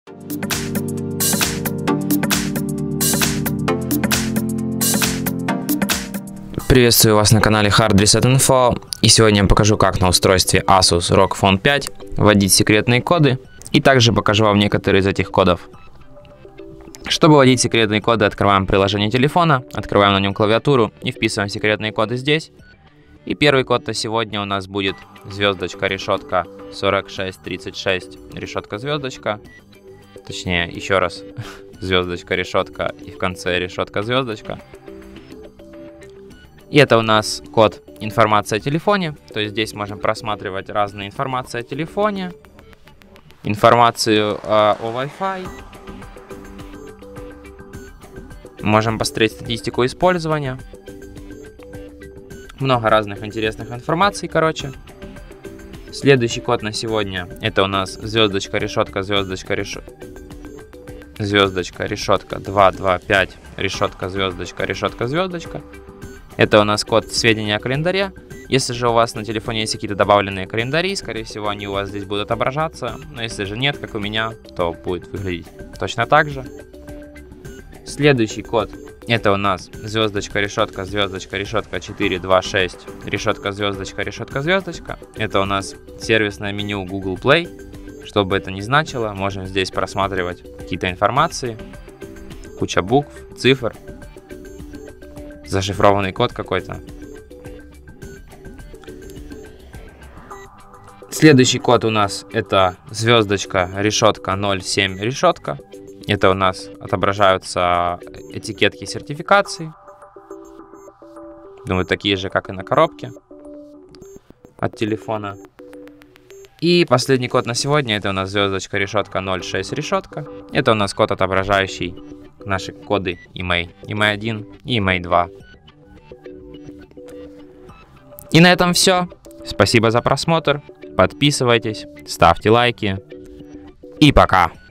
Приветствую вас на канале Hard Reset Info, и сегодня я покажу, как на устройстве Asus ROG Phone 5 вводить секретные коды, и также покажу вам некоторые из этих кодов. Чтобы вводить секретные коды, открываем приложение телефона, открываем на нем клавиатуру и вписываем секретные коды здесь. И первый код на сегодня у нас будет звездочка, решетка, 4636, решетка, звездочка. Точнее, еще раз, звездочка, решетка и в конце решетка, звездочка. И это у нас код информация о телефоне, то есть здесь можем просматривать разные информации о телефоне, информацию о Wi-Fi, можем посмотреть статистику использования, много разных интересных информаций, короче. Следующий код на сегодня это у нас звездочка, решетка, звездочка, звездочка, решетка, 225, решетка, звездочка, решетка, звездочка. Это у нас код сведения о календаре. Если же у вас на телефоне есть какие-то добавленные календари, скорее всего, они у вас здесь будут отображаться. Но если же нет, как у меня, то будет выглядеть точно так же. Следующий код. Это у нас звездочка, решетка, 426, решетка, звездочка, звездочка. Это у нас сервисное меню Google Play. Что бы это ни значило, можем здесь просматривать какие-то информации. Куча букв, цифр. Зашифрованный код какой-то. Следующий код у нас это звездочка, решетка, 07, решетка. Это у нас отображаются этикетки сертификации. Думаю, такие же, как и на коробке от телефона. И последний код на сегодня это у нас звездочка, решетка, 06, решетка. Это у нас код, отображающий наши коды EMEI 1 и EMEI 2. И на этом все. Спасибо за просмотр. Подписывайтесь, ставьте лайки. И пока.